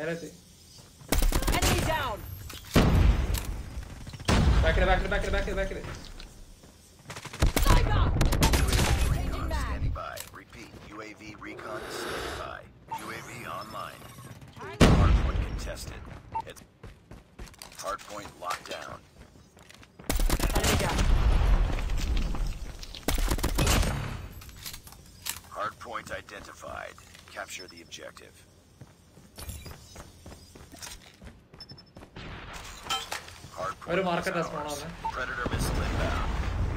Enemy down. Back it. Recon standing by. Repeat. UAV recon standing by. UAV online. Hardpoint contested. It's hardpoint locked down. Enemy down. Hardpoint identified. Capture the objective. ഒരു Hardpoint market is spawn ours. ആവുന്നെ. Predator missile inbound.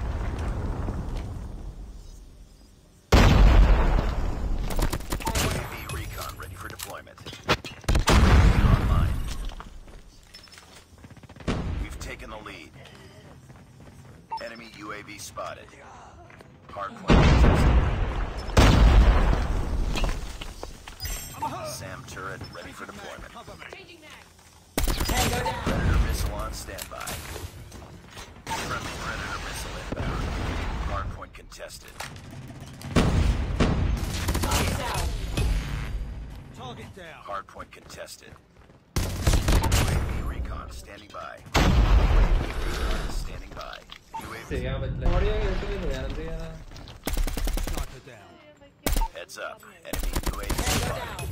UAV recon ready for deployment. UAV online. We've taken the lead. Enemy UAV spotted. Hardpoint contested. SAM turret ready for deployment. Tango down. Predator missile on standby. Friendly Predator missile inbound. Hardpoint contested. Target down. Target down. Hardpoint contested. UAV recon standing by. UAV recon standing by. UAV ചെയ്യാൻ പറ്റില്ല. Audio കേൾക്കുന്നില്ല. ഞാൻ എന്ത് ചെയ്യാനാ? Sniper down. heads up. Enemy UAV Tango spotted. down.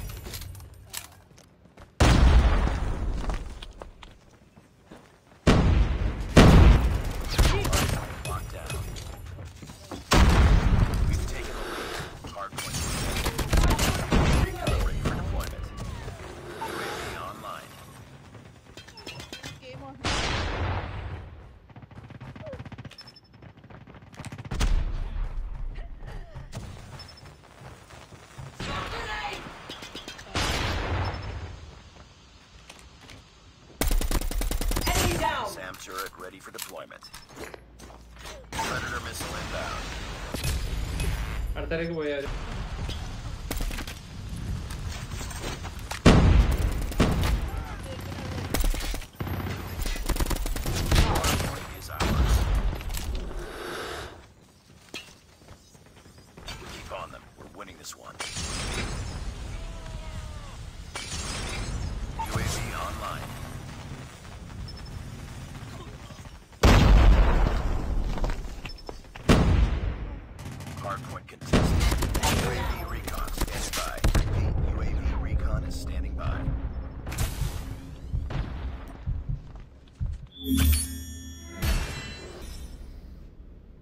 Hardpoint locked down. We've taken the lead. Hardpoint contested. Recon ready for deployment. UAV online. Enemy down. SAM turret ready for deployment. Predator missile inbound. അടുത്തേക്ക് പോയാൽ Hardpoint is ours. Keep on them. We're winning this one. UAV online. Hardpoint contested. UAV